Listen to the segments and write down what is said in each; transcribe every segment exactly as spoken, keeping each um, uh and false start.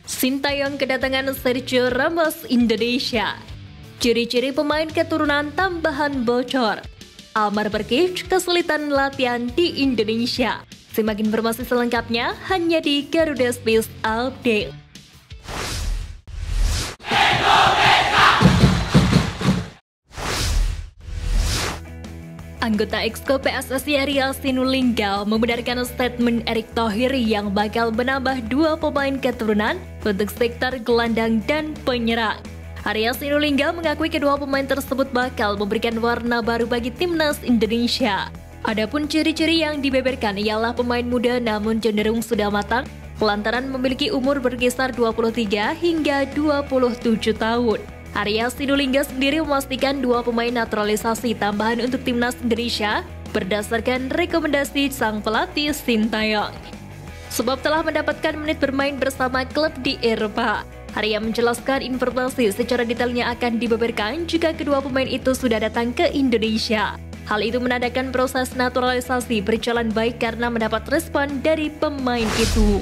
Sintayong kedatangan Sergio Ramos Indonesia. Ciri-ciri pemain keturunan tambahan bocor. Amar Berkic kesulitan latihan di Indonesia. Simak informasi selengkapnya hanya di Garuda Space Update. Anggota Exco P S S I Arya Sinulinga membenarkan statement Erick Thohir yang bakal menambah dua pemain keturunan untuk sektor gelandang dan penyerang. Arya Sinulinga mengakui kedua pemain tersebut bakal memberikan warna baru bagi timnas Indonesia. Adapun ciri-ciri yang dibeberkan ialah pemain muda namun cenderung sudah matang, lantaran memiliki umur berkisar dua puluh tiga hingga dua puluh tujuh tahun. Arya Sinulinga sendiri memastikan dua pemain naturalisasi tambahan untuk timnas Indonesia berdasarkan rekomendasi sang pelatih Sintayong. Sebab telah mendapatkan menit bermain bersama klub di Eropa. Arya menjelaskan informasi secara detailnya akan dibeberkan jika kedua pemain itu sudah datang ke Indonesia. Hal itu menandakan proses naturalisasi berjalan baik karena mendapat respon dari pemain itu.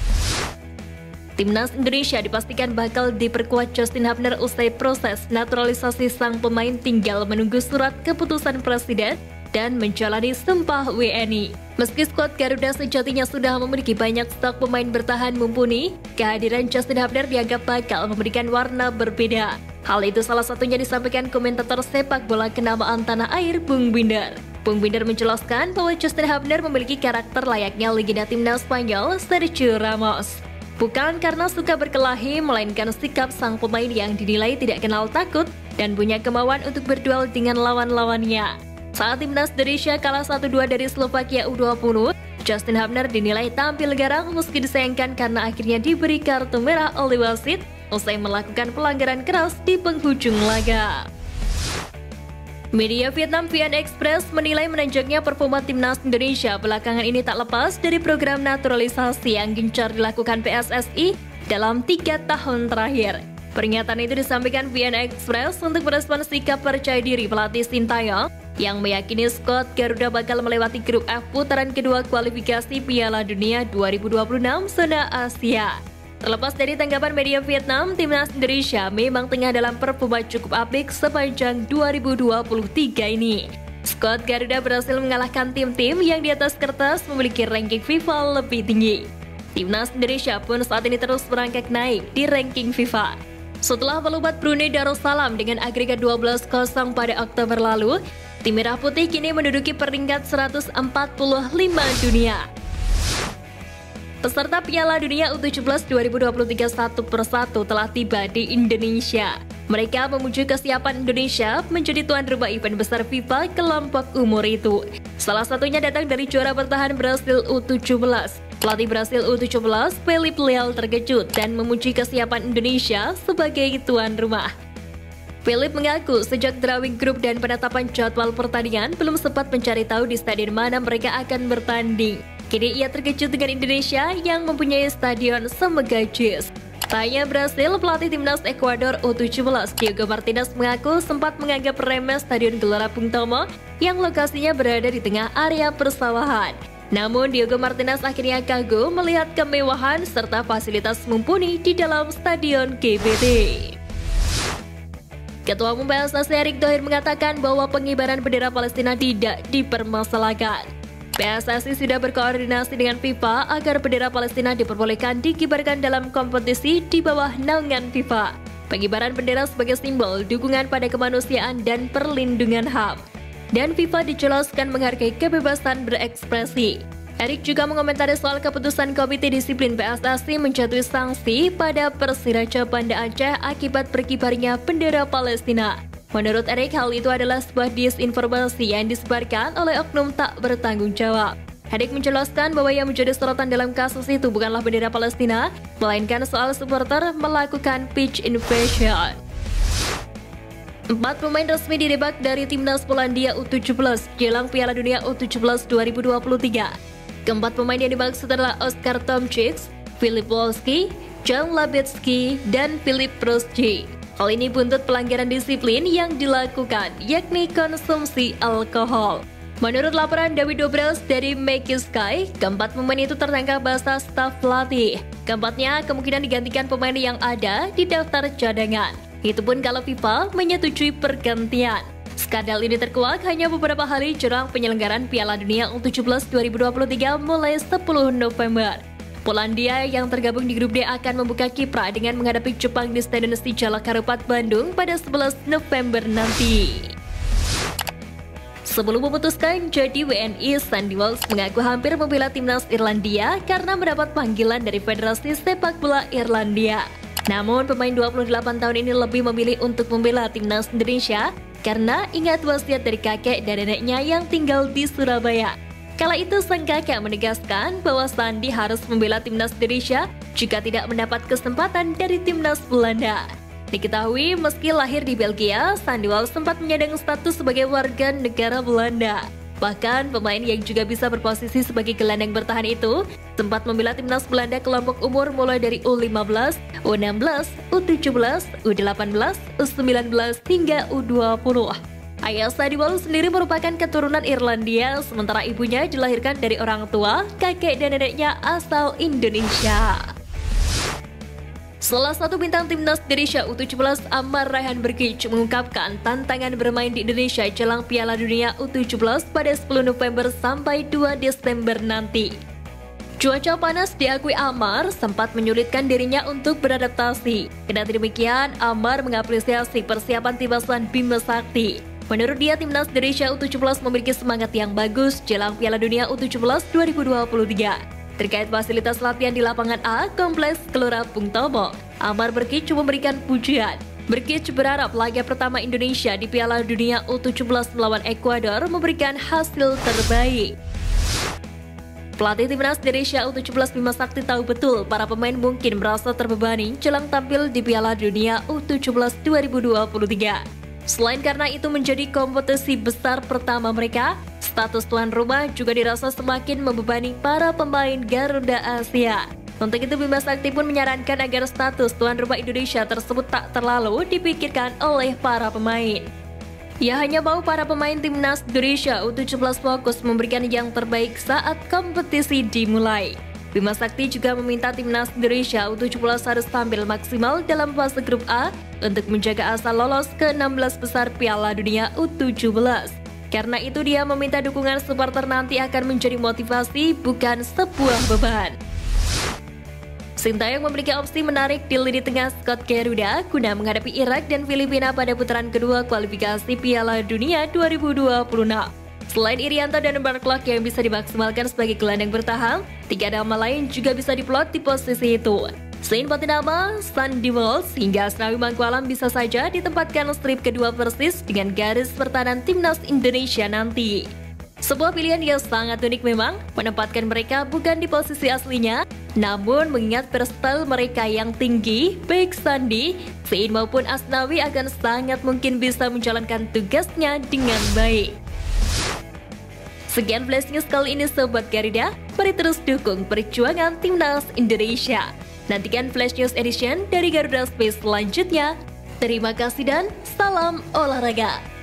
Timnas Indonesia dipastikan bakal diperkuat Justin Hubner usai proses naturalisasi sang pemain tinggal menunggu surat keputusan presiden dan menjalani sumpah W N I. Meski skuad Garuda sejatinya sudah memiliki banyak stok pemain bertahan mumpuni, kehadiran Justin Hubner dianggap bakal memberikan warna berbeda. Hal itu salah satunya disampaikan komentator sepak bola kenamaan tanah air Bung Binder. Bung Binder menjelaskan bahwa Justin Hubner memiliki karakter layaknya legenda timnas Spanyol Sergio Ramos. Bukan karena suka berkelahi, melainkan sikap sang pemain yang dinilai tidak kenal takut dan punya kemauan untuk berduel dengan lawan-lawannya. Saat timnas Indonesia kalah satu dua dari Slovakia U dua puluh, Justin Hubner dinilai tampil garang meski disayangkan karena akhirnya diberi kartu merah oleh wasit usai melakukan pelanggaran keras di penghujung laga. Media Vietnam V N Express menilai menanjaknya performa timnas Indonesia belakangan ini tak lepas dari program naturalisasi yang gencar dilakukan P S S I dalam tiga tahun terakhir. Pernyataan itu disampaikan V N Express untuk merespon sikap percaya diri pelatih Sintayong yang meyakini skuad Garuda bakal melewati grup F putaran kedua kualifikasi Piala Dunia dua ribu dua puluh enam zona Asia. Terlepas dari tanggapan media Vietnam, timnas Indonesia memang tengah dalam performa cukup apik sepanjang dua ribu dua puluh tiga ini. Skuad Garuda berhasil mengalahkan tim-tim yang di atas kertas memiliki ranking FIFA lebih tinggi. Timnas Indonesia pun saat ini terus merangkak naik di ranking FIFA. Setelah melubat Brunei Darussalam dengan agregat dua belas kosong pada Oktober lalu, tim Merah Putih kini menduduki peringkat seratus empat puluh lima dunia. Peserta Piala Dunia U tujuh belas dua ribu dua puluh tiga satu persatu telah tiba di Indonesia. Mereka memuji kesiapan Indonesia menjadi tuan rumah event besar FIFA kelompok umur itu. Salah satunya datang dari juara bertahan Brasil U tujuh belas. Pelatih Brasil U tujuh belas, Felipe Leal terkejut dan memuji kesiapan Indonesia sebagai tuan rumah. Philip mengaku sejak drawing grup dan penetapan jadwal pertandingan belum sempat mencari tahu di stadion mana mereka akan bertanding. Kini ia terkejut dengan Indonesia yang mempunyai stadion semegajis. Tanya Brasil, pelatih timnas Ekuador U tujuh belas Diego Martinez mengaku sempat menganggap remeh Stadion Gelora Bung Tomo yang lokasinya berada di tengah area persawahan. Namun Diego Martinez akhirnya kagum melihat kemewahan serta fasilitas mumpuni di dalam Stadion G B T. Ketua Umum P S S I Erick Thohir mengatakan bahwa pengibaran bendera Palestina tidak dipermasalahkan. P S S I sudah berkoordinasi dengan FIFA agar bendera Palestina diperbolehkan dikibarkan dalam kompetisi di bawah naungan FIFA. Pengibaran bendera sebagai simbol dukungan pada kemanusiaan dan perlindungan H A M. Dan FIFA dijelaskan menghargai kebebasan berekspresi. Erick juga mengomentari soal keputusan Komite Disiplin P S S I menjatuhi sanksi pada Persiraja Banda Aceh akibat berkibarnya bendera Palestina. Menurut Erick, hal itu adalah sebuah disinformasi yang disebarkan oleh oknum tak bertanggung jawab. Erick menjelaskan bahwa yang menjadi sorotan dalam kasus itu bukanlah bendera Palestina, melainkan soal supporter melakukan pitch invasion. Empat pemain resmi didebak dari timnas Polandia U tujuh belas jelang Piala Dunia U tujuh belas dua ribu dua puluh tiga. Keempat pemain yang dimaksud adalah Oskar Tomczyk, Filip Wolski, Jan Labitzky, dan Filip Prosci. Hal ini buntut pelanggaran disiplin yang dilakukan, yakni konsumsi alkohol. Menurut laporan David Dobras dari Make Sky, keempat pemain itu tertangkap basah staf pelatih. Keempatnya, kemungkinan digantikan pemain yang ada di daftar cadangan. Itu pun kalau FIFA menyetujui pergantian. Skandal ini terkuak hanya beberapa hari jelang penyelenggaraan Piala Dunia U tujuh belas dua ribu dua puluh tiga mulai sepuluh November. Polandia yang tergabung di grup D akan membuka kiprah dengan menghadapi Jepang di Stadion Sijala Karupat, Bandung pada sebelas November nanti. Sebelum memutuskan jadi W N I, Sandy Walsh mengaku hampir membela timnas Irlandia karena mendapat panggilan dari Federasi Sepak Bola Irlandia. Namun pemain dua puluh delapan tahun ini lebih memilih untuk membela timnas Indonesia karena ingat wasiat dari kakek dan neneknya yang tinggal di Surabaya. Kala itu sang kakek menegaskan bahwa Sandy harus membela timnas Indonesia jika tidak mendapat kesempatan dari timnas Belanda. Diketahui meski lahir di Belgia, Sandy Walsh sempat menyandang status sebagai warga negara Belanda. Bahkan pemain yang juga bisa berposisi sebagai gelandang bertahan itu sempat membela timnas Belanda kelompok umur mulai dari U lima belas, U enam belas, U tujuh belas, U delapan belas, U sembilan belas hingga U dua puluh. Ayah Sandy Walsh sendiri merupakan keturunan Irlandia, sementara ibunya dilahirkan dari orang tua, kakek dan neneknya asal Indonesia. Salah satu bintang timnas Indonesia U tujuh belas, Amar Rayhan Berkich, mengungkapkan tantangan bermain di Indonesia jelang Piala Dunia U tujuh belas pada sepuluh November sampai dua Desember nanti. Cuaca panas diakui Amar sempat menyulitkan dirinya untuk beradaptasi. Kendati demikian, Amar mengapresiasi persiapan Timasan Bima Sakti. Menurut dia, timnas Indonesia U tujuh belas memiliki semangat yang bagus jelang Piala Dunia U tujuh belas dua ribu dua puluh tiga. Terkait fasilitas latihan di lapangan A, Kompleks Gelora Bung Tomo, Amar Berkich memberikan pujian. Berkich berharap laga pertama Indonesia di Piala Dunia U tujuh belas melawan Ekuador memberikan hasil terbaik. Pelatih timnas Indonesia U tujuh belas Bima Sakti tahu betul para pemain mungkin merasa terbebani jelang tampil di Piala Dunia U tujuh belas dua ribu dua puluh tiga. Selain karena itu menjadi kompetisi besar pertama mereka, status tuan rumah juga dirasa semakin membebani para pemain Garuda Asia. Untuk itu Bima Sakti pun menyarankan agar status tuan rumah Indonesia tersebut tak terlalu dipikirkan oleh para pemain. Ia hanya mau para pemain timnas Indonesia U tujuh belas fokus memberikan yang terbaik saat kompetisi dimulai. Bima Sakti juga meminta timnas Indonesia U tujuh belas harus tampil maksimal dalam fase grup A untuk menjaga asa lolos ke enam belas besar Piala Dunia U tujuh belas. Karena itu dia meminta dukungan supporter nanti akan menjadi motivasi, bukan sebuah beban. Sintayong memiliki opsi menarik di lini tengah skuad Garuda guna menghadapi Irak dan Filipina pada putaran kedua kualifikasi Piala Dunia dua ribu dua puluh enam. Selain Irianto dan Barklok yang bisa dimaksimalkan sebagai gelandang bertahan, tiga nama lain juga bisa diplot di posisi itu. Selain nama Sandy Walsh hingga Asnawi Mangkualam bisa saja ditempatkan strip kedua persis dengan garis pertahanan timnas Indonesia nanti. Sebuah pilihan yang sangat unik memang, menempatkan mereka bukan di posisi aslinya, namun mengingat perstel mereka yang tinggi, baik Sandy, Sein maupun Asnawi akan sangat mungkin bisa menjalankan tugasnya dengan baik. Sekian Flash News kali ini Sobat Garuda, mari terus dukung perjuangan timnas Indonesia. Nantikan Flash News Edition dari Garuda Space selanjutnya. Terima kasih dan salam olahraga.